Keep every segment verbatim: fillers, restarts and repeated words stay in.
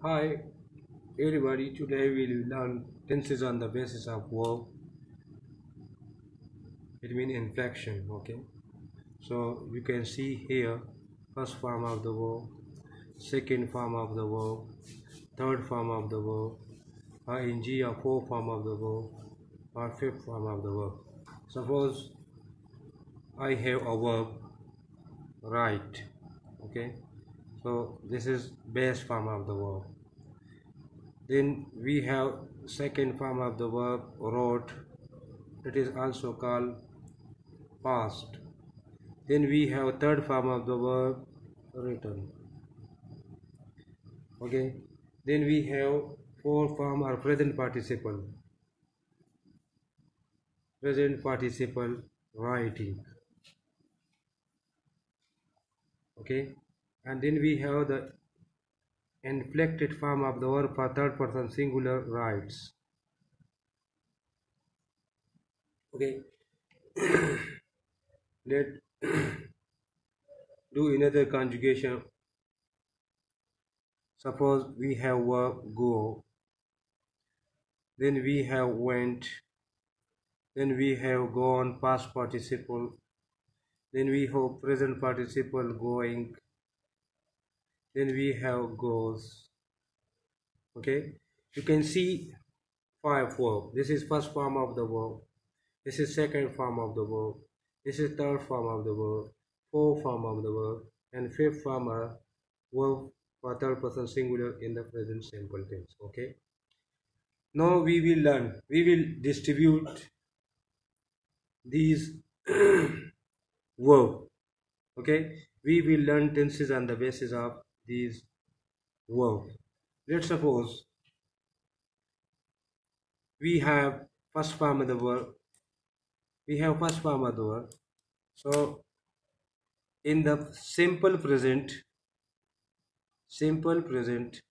Hi everybody, today we will learn tenses on the basis of verb. It means inflection, okay? So you can see here first form of the verb, second form of the verb, third form of the verb, ing or fourth form of the verb, or fifth form of the verb. Suppose I have a verb write, okay? So this is base form of the verb. Then we have second form of the verb wrote. It is also called past. Then we have third form of the verb written. Okay. Then we have fourth form or present participle. Present participle writing. Okay. And then we have the inflected form of the verb for third person singular writes. Okay. Let do another conjugation. Suppose we have verb go, then we have went, then we have gone past participle, then we have present participle going, then we have goes. Okay, you can see five verb. This is first form of the verb, this is second form of the verb, this is third form of the verb, fourth form of the verb, and fifth form of verb for third person singular in the present simple tense. Okay, now we will learn, we will distribute these verb. Okay, we will learn tenses on the basis of these verbs. Let's suppose we have first form of the verb, we have first form of the verb. So in the simple present, simple present,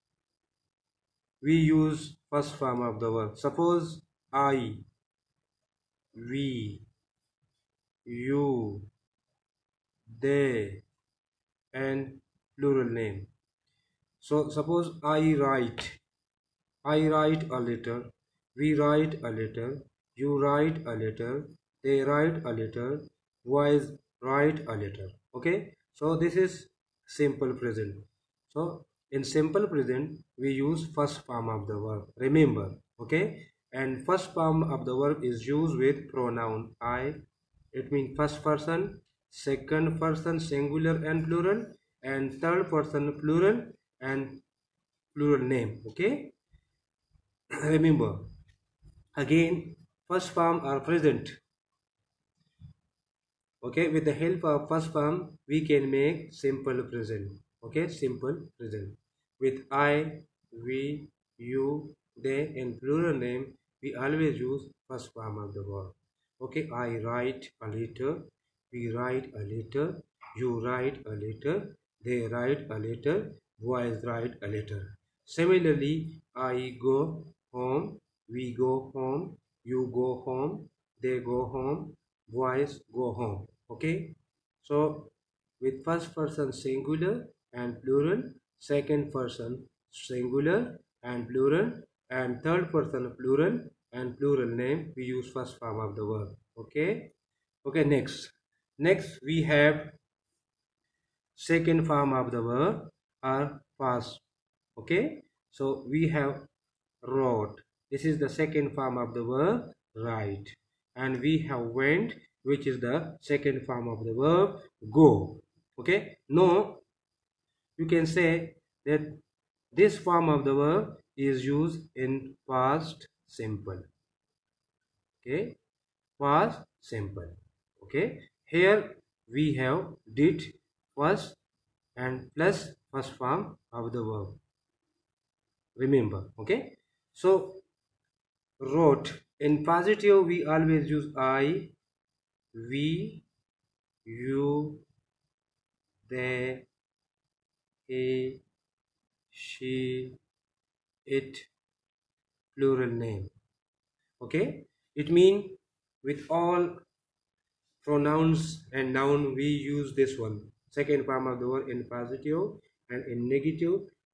we use first form of the verb. Suppose I, we, you, they, and plural name. So suppose I write, I write a letter, we write a letter, you write a letter, they write a letter, boys write a letter. Okay, so this is simple present. So in simple present we use first form of the verb, remember. Okay, and first form of the verb is used with pronoun I. It means first person, second person singular and plural, and third person plural and plural name. Okay, remember, again first form are present. Okay, with the help of first form we can make simple present. Okay, simple present with I, we, you, they, and plural name we always use first form of the verb. Okay, I write a letter, we write a letter, you write a letter, they write a letter, boys write a letter. Similarly, I go home, we go home, you go home, they go home, boys go home. Okay, so with first person singular and plural, second person singular and plural, and third person plural and plural name, we use first form of the verb. Okay, okay, next next we have second form of the verb or past. Okay, so we have wrote, this is the second form of the verb write, and we have went, which is the second form of the verb go. Okay, no, you can say that this form of the verb is used in past simple. Okay, past simple. Okay, here we have did first and plus first form of the verb, remember. Okay, so wrote, in positive we always use I, we, you, they, he, she, it, plural name. Okay, it means with all pronouns and noun we use this one, second form of the word, in positive and in negative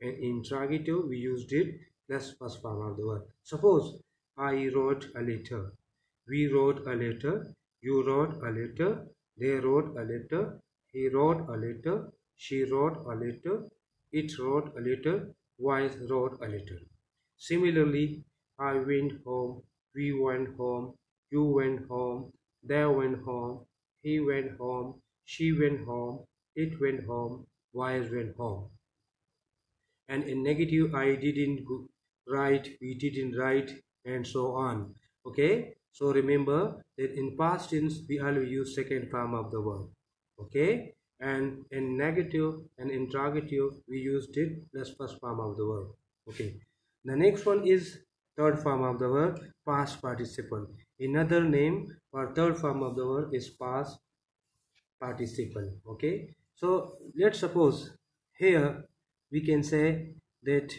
and interrogative we use did plus first form of the verb. Suppose I wrote a letter, we wrote a letter, you wrote a letter, they wrote a letter, he wrote a letter, she wrote a letter, it wrote a letter, wife wrote a letter. Similarly, I went home, we went home, you went home, they went home, he went home, she went home, it went home, wife went home. And in negative, I didn't write, we didn't write, and so on. Okay, so remember that in past tense we always use second form of the verb. Okay, and in negative and interrogative we use did plus first form of the verb. Okay, the next one is third form of the verb, past participle. Another name for third form of the verb is past participle. Okay, so let's suppose here we can say that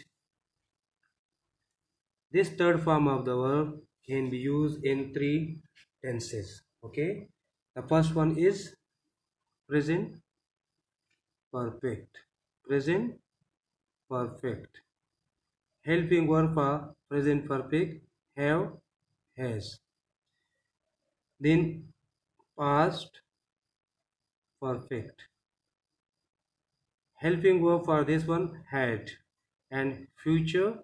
this third form of the verb can be used in three tenses. Okay, the first one is present perfect. Present perfect. Helping verb for present perfect, have, has. Then past perfect. Helping verb for this one, had. And future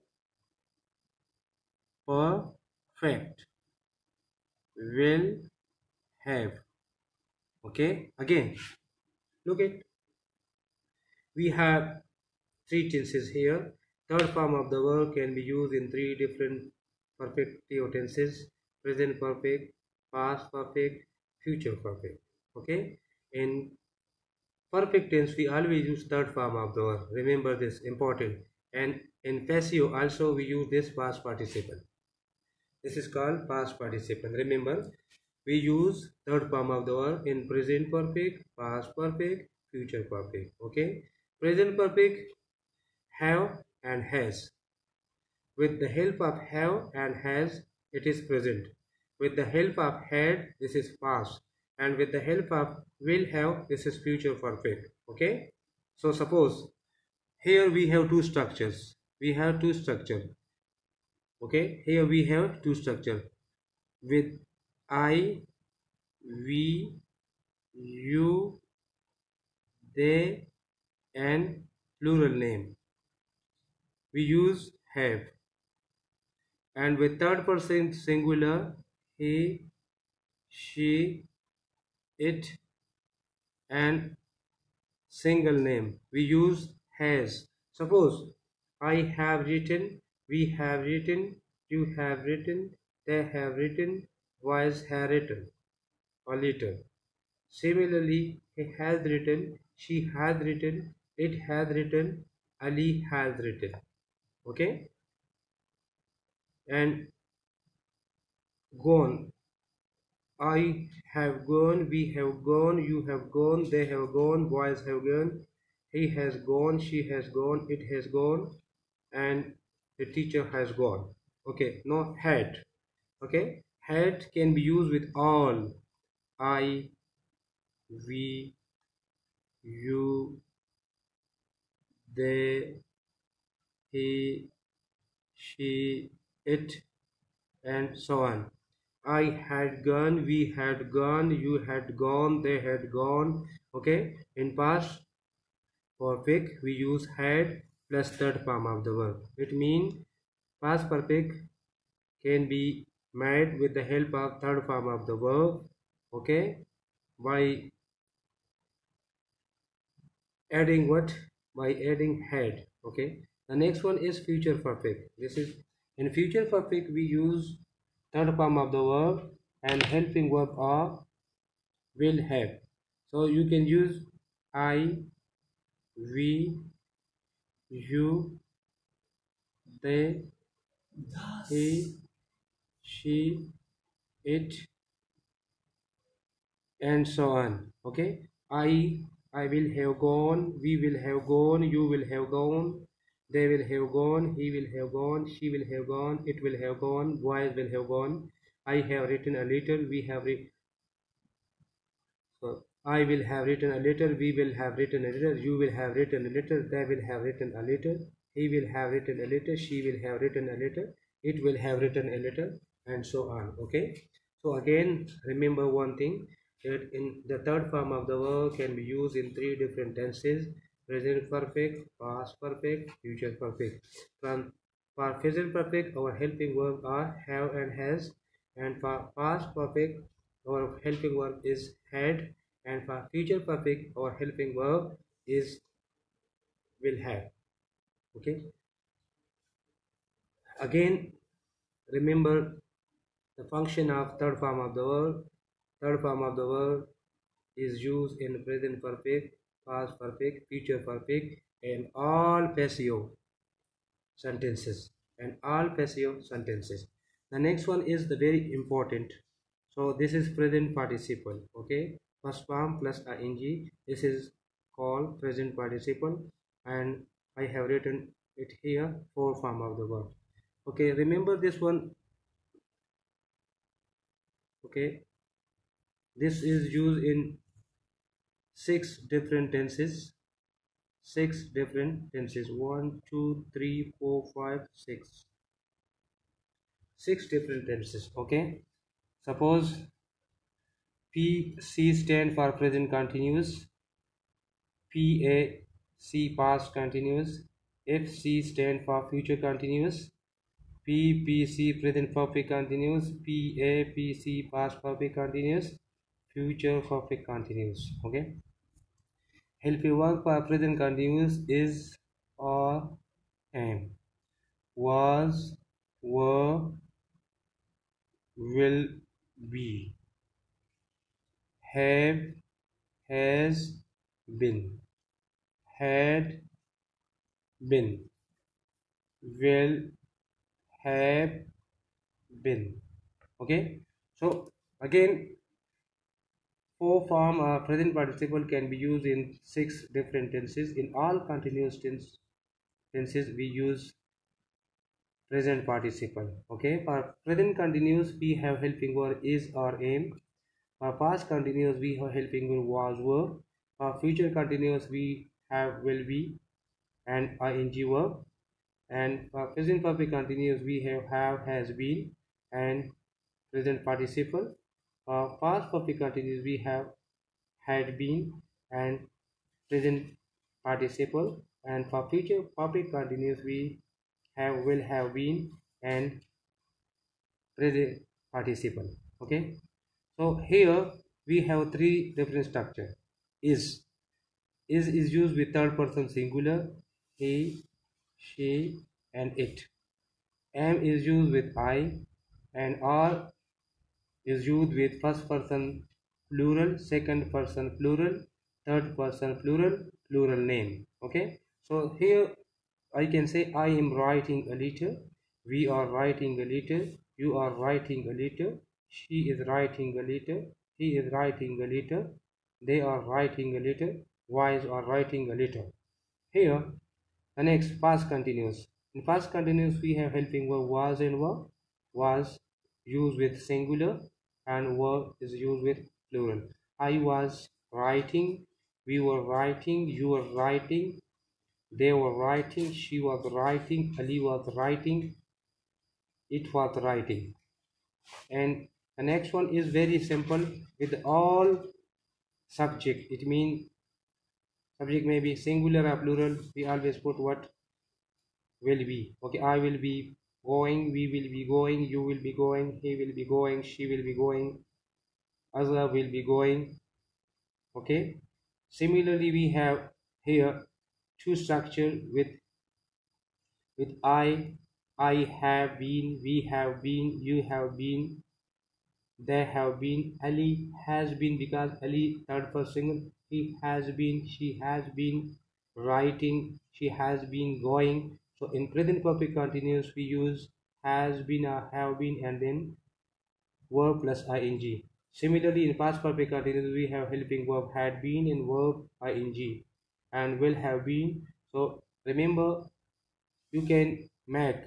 perfect, will have. Okay, again look at, we have three tenses here. Third form of the verb can be used in three different perfective tenses: present perfect, past perfect, future perfect. Okay, in perfect tense we always use third form of the verb. Remember this, important. And in passive also we use this past participle. This is called past participle. Remember, we use third form of the verb in present perfect, past perfect, future perfect. Okay, present perfect, have and has. With the help of have and has, it is present. With the help of had, this is past. And with the help of will have, this is future perfect. Okay, so suppose here we have two structures. We have two structures. Okay, here we have two structure with I, we, you, they, and plural name. We use have. And with third person singular, he, she, it, and single name, we use has. Suppose I have written, we have written, you have written, they have written, was have written, a letter. Similarly, he has written, she has written, it has written, Ali has written. Okay, and gone. I have gone, we have gone, you have gone, they have gone, boys have gone, he has gone, she has gone, it has gone, and the teacher has gone. Okay, no had. Okay, had can be used with all. I, we, you, they, he, she, it, and so on. I had gone, we had gone, you had gone, they had gone. Okay, in past perfect we use had plus third form of the verb. It means past perfect can be made with the help of third form of the verb. Okay, by adding what? By adding had. Okay, the next one is future perfect. This is, in future perfect we use third form of the verb and helping verb are will have. So you can use I, we, you, they, he, she, it, and so on. Okay, I I will have gone, we will have gone, you will have gone, they will have gone, he will have gone, she will have gone, it will have gone, boys will have gone. I have written a letter, we have written. So I will have written a letter, we will have written a letter, you will have written a letter, they will have written a letter. he will have written a letter, she will have written a letter, it will have written a letter, and so on. Okay, so again, remember one thing, that in the third form of the verb can be used in three different tenses: present perfect, past perfect, future perfect. From for present perfect, our helping verb are have and has, and for past perfect, our helping verb is had, and for future perfect, our helping verb is will have. Okay, again, remember the function of third form of the verb. Third form of the verb is used in present perfect, past perfect, future perfect, and all passive sentences. And all passive sentences. The next one is the very important. So this is present participle. Okay, first form plus ing. This is called present participle, and I have written it here, four form of the verb. Okay, remember this one. Okay, this is used in six different tenses. Six different tenses. One, two, three, four, five, six. Six different tenses. Okay. Suppose P C stand for present continuous. P A C past continuous. F C stand for future continuous. P P C present perfect continuous. P A P C past perfect continuous. Future perfect continuous. Okay. Helping verb for present continuous is or am, was, were, will be, have, has been, had been, will have been. Okay, so again, four form uh, present participle can be used in six different tenses. In all continuous tense, tenses we use present participle. Okay, for present continuous we have helping verb is or am. For past continuous we have helping verb was, were. For future continuous we have will be and ing verb. And for present perfect continuous we have have, has been, and present participle. For past perfect continuous we have had been and present participle. And for future perfect continuous we have will have been and present participle. Okay, so here we have three different structure. Is is is used with third person singular, he, she, and it. Am is used with I, and are is used with first person plural, second person plural, third person plural, plural name. Okay, so here I can say I am writing a letter, we are writing a letter, you are writing a letter, she is writing a letter, he is writing a letter, they are writing a letter, boys are writing a letter. Here the next past continuous. In past continuous we have helping verb was and were. Was used with singular and were is used with plural. I was writing, we were writing, you were writing, they were writing, she was writing, Ali was writing, it was writing. And the next one is very simple with all subject. It means subject may be singular or plural. We always put what will be. Okay, I will be going, we will be going, you will be going, he will be going, she will be going, Azra will be going. Okay, similarly we have here two structure with with I. I have been, we have been, you have been, they have been. Ali has been because Ali third person, he has been, she has been writing, she has been going. So in present perfect continuous we use has been or have been and then verb plus ing. Similarly in past perfect continuous we have helping verb had been and verb ing and will have been. So remember, you can make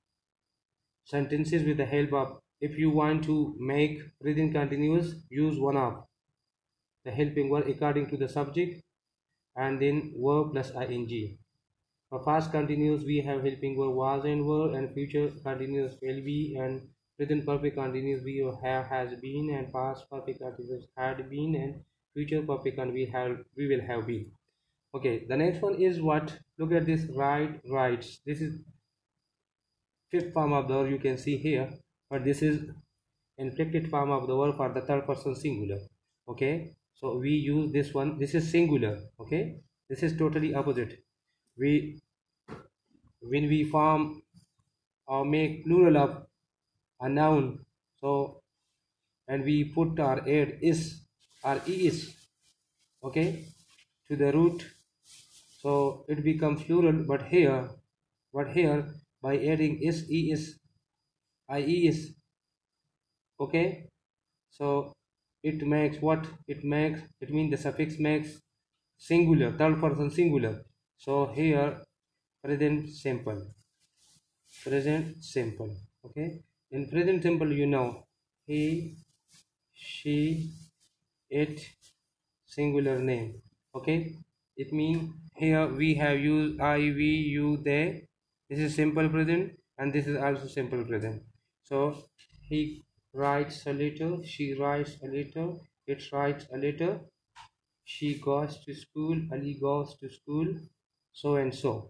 sentences with the help of, if you want to make present continuous, use one of the helping verb according to the subject and then verb plus ing. For past continuous, we have helping verb was and were, and future continuous will be, and present perfect continuous we have has been, and past perfect continuous had been, and future perfect and we have we will have been. Okay, the next one is what? Look at this, right, rights. This is fifth form of the verb you can see here, but this is inflected form of the verb for the third person singular. Okay, so we use this one. This is singular. Okay, this is totally opposite. We when we form or make plural of a noun, so and we put our add is or is, okay, to the root, so it becomes plural. But here, but here by adding is, e is, I is, okay, so it makes what it makes, it means the suffix makes singular, third person singular. So here present simple, present simple. Okay, in present simple, you know, he, she, it, singular name. Okay, it means here we have used I, we, you, they. This is simple present and this is also simple present. So he writes a letter, she writes a letter, it writes a letter, she goes to school, Ali goes to school, so and so.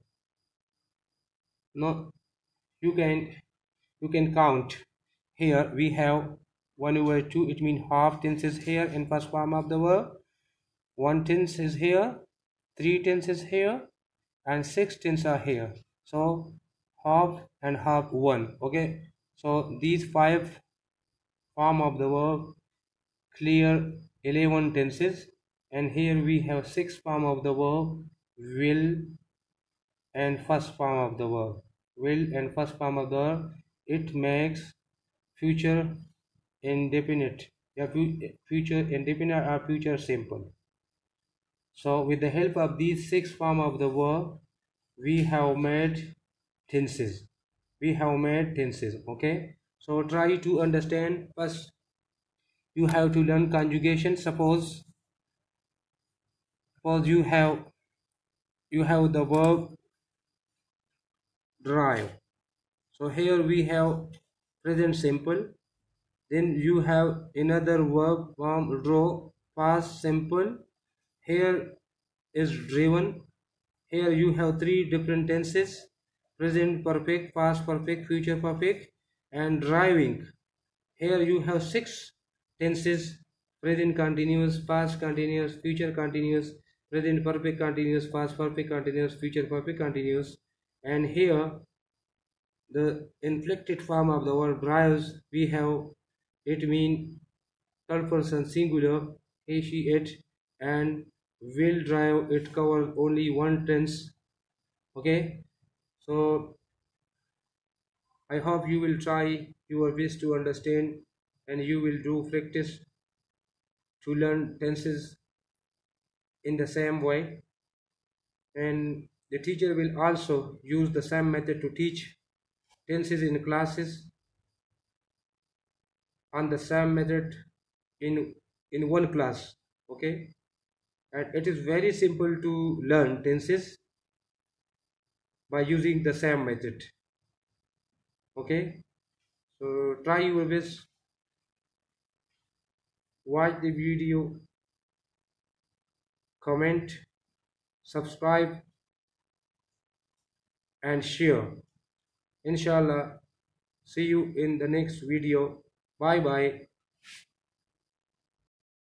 No, you can you can count. Here we have one over two, it means half tenses here in first form of the verb, one tense is here, three tense is here, and six tense are here. So half and half one. Okay, so these five form of the verb clear eleven tenses, and here we have six form of the verb will and first form of the verb will and first form of the verb. It makes future indefinite, yeah, future indefinite or future simple. So with the help of these six form of the verb, we have made tenses. We have made tenses. Okay. So try to understand. First, you have to learn conjugation. Suppose, suppose you have you have the verb drive. So here we have present simple. Then you have another verb form draw, past simple. Here is driven. Here you have three different tenses: present perfect, past perfect, future perfect, and driving. Here you have six tenses: present continuous, past continuous, future continuous, present perfect continuous, past perfect continuous, future perfect continuous. And here the inflected form of the word drives, we have, it mean third person singular, he, she, it, and will drive, it covers only one tense. Okay, so I hope you will try your best to understand, and you will do practice to learn tenses in the same way, and the teacher will also use the same method to teach tenses in classes on the same method in in one class. Okay, and it is very simple to learn tenses by using the same method. Okay, so try your best, watch the video, comment, subscribe, and share. Inshallah, see you in the next video. Bye bye.